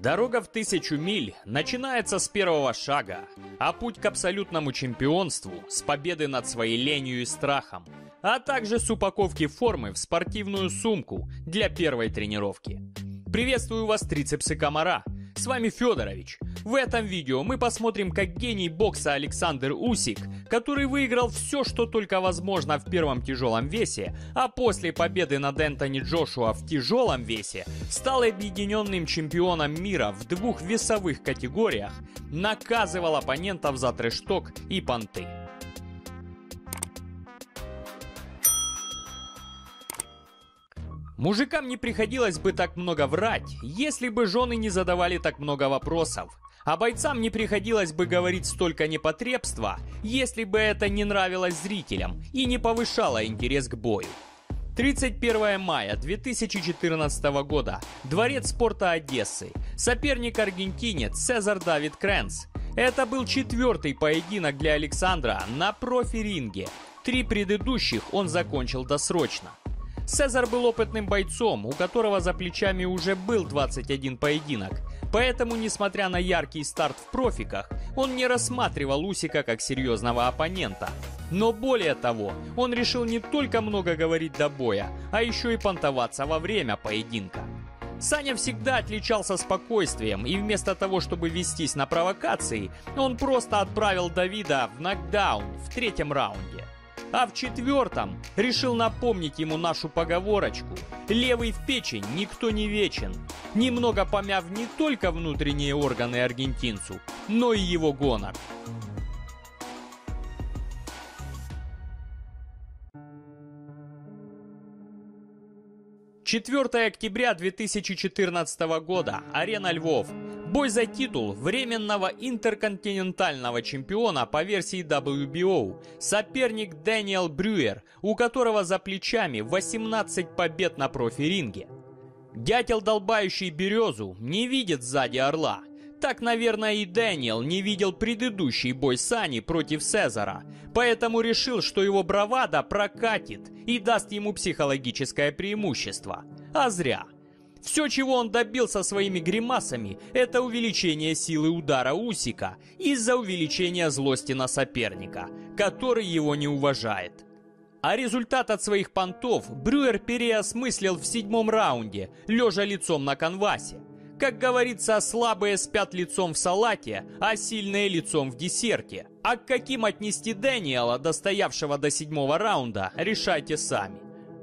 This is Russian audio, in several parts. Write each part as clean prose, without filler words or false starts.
Дорога в 1000 миль начинается с первого шага, а путь к абсолютному чемпионству с победы над своей ленью и страхом, а также с упаковки формы в спортивную сумку для первой тренировки. Приветствую вас, трицепсы комара! С вами Федорович. В этом видео мы посмотрим, как гений бокса Александр Усик, который выиграл все, что только возможно в первом тяжелом весе, а после победы над Энтони Джошуа в тяжелом весе, стал объединенным чемпионом мира в двух весовых категориях, наказывал оппонентов за трэш-ток и понты. Мужикам не приходилось бы так много врать, если бы жены не задавали так много вопросов. А бойцам не приходилось бы говорить столько непотребства, если бы это не нравилось зрителям и не повышало интерес к бою. 31 мая 2014 года. Дворец спорта Одессы. Соперник аргентинец Цезар Давид Крэнс. Это был 4-й поединок для Александра на профи-ринге. 3 предыдущих он закончил досрочно. Цезар был опытным бойцом, у которого за плечами уже был 21 поединок, поэтому, несмотря на яркий старт в профиках, он не рассматривал Усика как серьезного оппонента. Но более того, он решил не только много говорить до боя, а еще и понтоваться во время поединка. Саня всегда отличался спокойствием, и вместо того, чтобы вестись на провокации, он просто отправил Давида в нокдаун в 3-м раунде. А в 4-м решил напомнить ему нашу поговорочку: «Левый в печень, никто не вечен», немного помяв не только внутренние органы аргентинцу, но и его гонор. «4 октября 2014 года. Арена Львов. Бой за титул временного интерконтинентального чемпиона по версии WBO. Соперник Дэниел Брюер, у которого за плечами 18 побед на профи-ринге. Дятел, долбающий березу, не видит сзади орла. Так, наверное, и Дэниел не видел предыдущий бой Сани против Цезара, поэтому решил, что его бравада прокатит и даст ему психологическое преимущество. А зря. Все, чего он добился своими гримасами, это увеличение силы удара Усика из-за увеличения злости на соперника, который его не уважает. А результат от своих понтов Брюер переосмыслил в 7-м раунде, лежа лицом на канвасе. Как говорится, слабые спят лицом в салате, а сильные лицом в десерте. А к каким отнести Дэниела, достоявшего до 7-го раунда, решайте сами.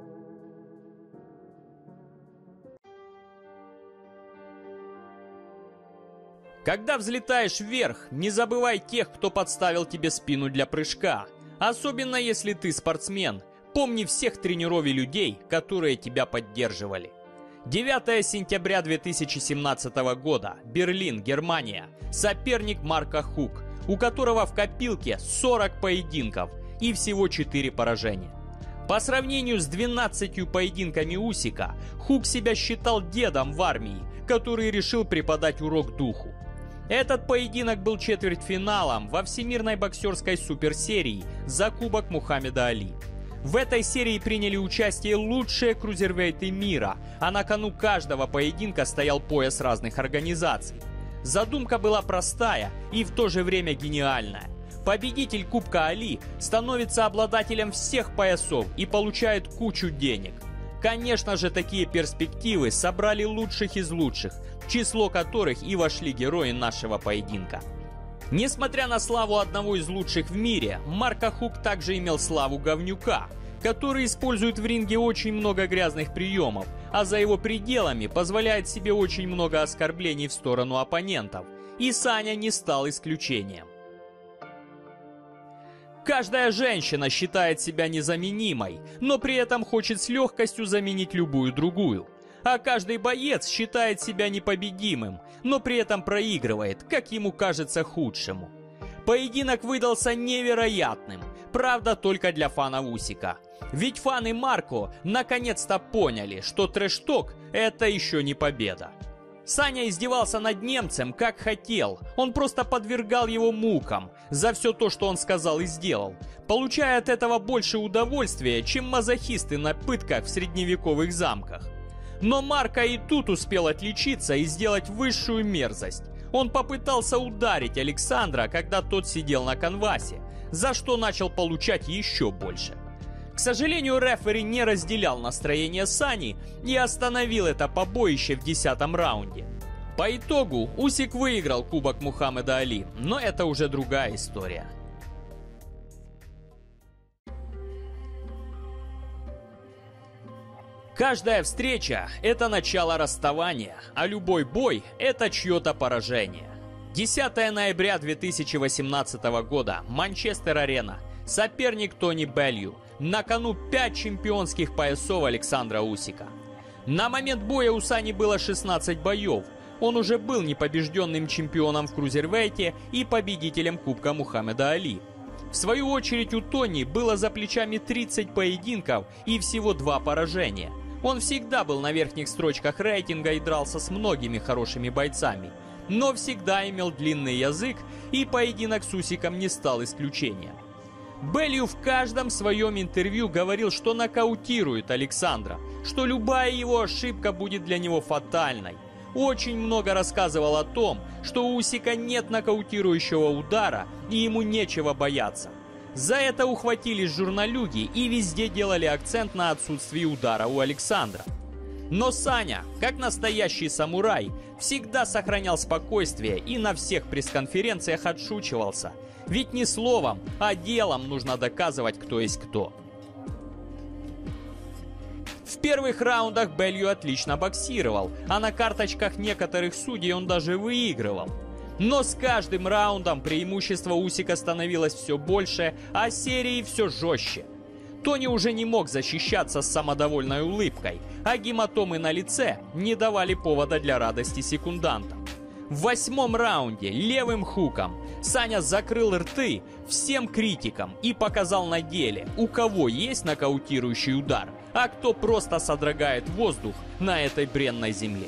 Когда взлетаешь вверх, не забывай тех, кто подставил тебе спину для прыжка. Особенно если ты спортсмен. Помни всех тренеров и людей, которые тебя поддерживали. 9 сентября 2017 года. Берлин, Германия. Соперник Марка Хук, у которого в копилке 40 поединков и всего 4 поражения. По сравнению с 12 поединками Усика, Хук себя считал дедом в армии, который решил преподать урок духу. Этот поединок был четвертьфиналом во Всемирной боксерской суперсерии за Кубок Мухаммеда Али. В этой серии приняли участие лучшие крузервейты мира, а на кону каждого поединка стоял пояс разных организаций. Задумка была простая и в то же время гениальная. Победитель Кубка Али становится обладателем всех поясов и получает кучу денег. Конечно же, такие перспективы собрали лучших из лучших, в число которых и вошли герои нашего поединка. Несмотря на славу одного из лучших в мире, Марко Хук также имел славу говнюка, который использует в ринге очень много грязных приемов, а за его пределами позволяет себе очень много оскорблений в сторону оппонентов. И Саня не стал исключением. Каждая женщина считает себя незаменимой, но при этом хочет с легкостью заменить любую другую. А каждый боец считает себя непобедимым, но при этом проигрывает, как ему кажется, худшему. Поединок выдался невероятным, правда, только для фанов Усика. Ведь фаны Марко наконец-то поняли, что трэш-ток – это еще не победа. Саня издевался над немцем как хотел, он просто подвергал его мукам за все то, что он сказал и сделал, получая от этого больше удовольствия, чем мазохисты на пытках в средневековых замках. Но Марко и тут успел отличиться и сделать высшую мерзость. Он попытался ударить Александра, когда тот сидел на канвасе, за что начал получать еще больше. К сожалению, рефери не разделял настроение Сани и остановил это побоище в 10-м раунде. По итогу Усик выиграл Кубок Мухаммеда Али, но это уже другая история. Каждая встреча – это начало расставания, а любой бой – это чье-то поражение. 10 ноября 2018 года, Манчестер-Арена, соперник Тони Белью, на кону 5 чемпионских поясов Александра Усика. На момент боя у Сани было 16 боев, он уже был непобежденным чемпионом в крузервейте и победителем Кубка Мухаммеда Али. В свою очередь у Тони было за плечами 30 поединков и всего 2 поражения. Он всегда был на верхних строчках рейтинга и дрался с многими хорошими бойцами, но всегда имел длинный язык, и поединок с Усиком не стал исключением. Белью в каждом своем интервью говорил, что нокаутирует Александра, что любая его ошибка будет для него фатальной. Очень много рассказывал о том, что у Усика нет нокаутирующего удара и ему нечего бояться. За это ухватились журналюги и везде делали акцент на отсутствии удара у Александра. Но Саня, как настоящий самурай, всегда сохранял спокойствие и на всех пресс-конференциях отшучивался. Ведь не словом, а делом нужно доказывать, кто есть кто. В первых раундах Белью отлично боксировал, а на карточках некоторых судей он даже выигрывал. Но с каждым раундом преимущество Усика становилось все больше, а серии все жестче. Тони уже не мог защищаться с самодовольной улыбкой, а гематомы на лице не давали повода для радости секундантам. В 8-м раунде левым хуком Саня закрыл рты всем критикам и показал на деле, у кого есть нокаутирующий удар, а кто просто содрогает воздух на этой бренной земле.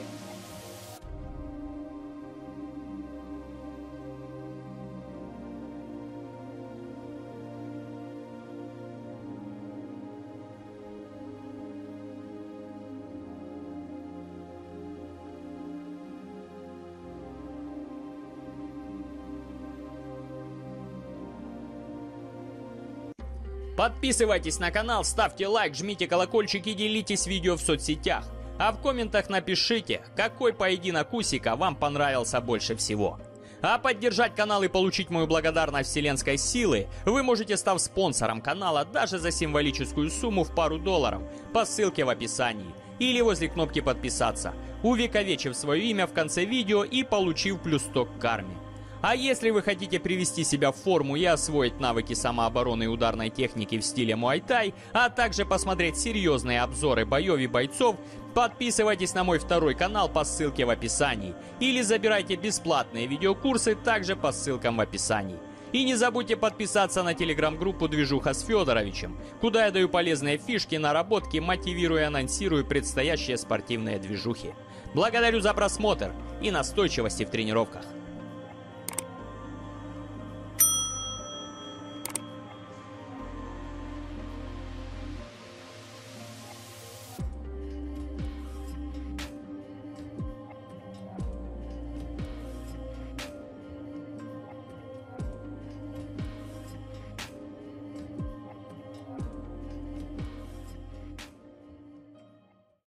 Подписывайтесь на канал, ставьте лайк, жмите колокольчик и делитесь видео в соцсетях. А в комментах напишите, какой поединок Усика вам понравился больше всего. А поддержать канал и получить мою благодарность вселенской силы вы можете, став спонсором канала даже за символическую сумму в пару долларов по ссылке в описании или возле кнопки подписаться, увековечив свое имя в конце видео и получив плюс 100 к карме. А если вы хотите привести себя в форму и освоить навыки самообороны и ударной техники в стиле муай-тай, а также посмотреть серьезные обзоры боев и бойцов, подписывайтесь на мой второй канал по ссылке в описании или забирайте бесплатные видеокурсы также по ссылкам в описании. И не забудьте подписаться на телеграм-группу «Движуха с Федоровичем», куда я даю полезные фишки, наработки, мотивирую и анонсирую предстоящие спортивные движухи. Благодарю за просмотр и настойчивости в тренировках.